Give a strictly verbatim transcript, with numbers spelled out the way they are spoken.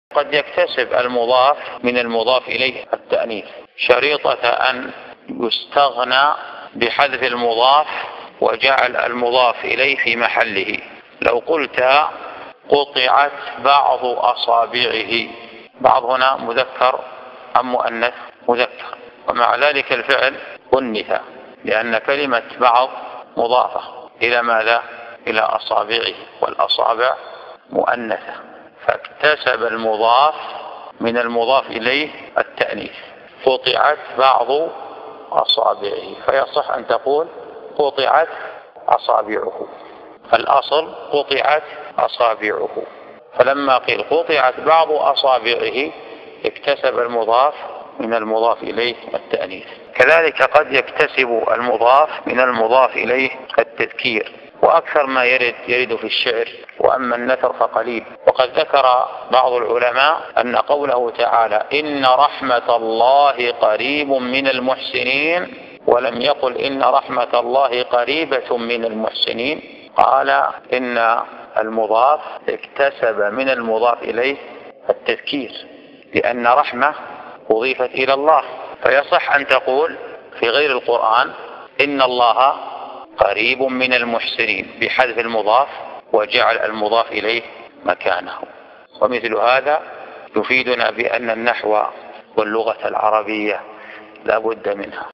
قد يكتسب المضاف من المضاف إليه التأنيث، شريطة أن يستغنى بحذف المضاف وجعل المضاف إليه في محله. لو قلت قطعت بعض أصابعه، بعض هنا مذكر أم مؤنث؟ مذكر، ومع ذلك الفعل أنث لأن كلمة بعض مضافة إلى ماذا؟ إلى أصابعه، والأصابع مؤنثة، فاكتسب المضاف من المضاف إليه التأنيث. قطعت بعض أصابعه، فيصح أن تقول قطعت أصابعه، الأصل قطعت أصابعه، فلما قيل قطعت بعض أصابعه اكتسب المضاف من المضاف إليه التأنيث. كذلك قد يكتسب المضاف من المضاف إليه التذكير، وأكثر ما يرد يرد في الشعر، وأما النثر فقليل. وقد ذكر بعض العلماء أن قوله تعالى إن رحمة الله قريب من المحسنين، ولم يقل إن رحمة الله قريبة من المحسنين، قال إن المضاف اكتسب من المضاف إليه التذكير، لأن رحمة أضيفت إلى الله، فيصح أن تقول في غير القرآن إن الله قريب من المحسنين بحذف المضاف وجعل المضاف إليه مكانه. ومثل هذا يفيدنا بأن النحو واللغة العربية لا بد منها.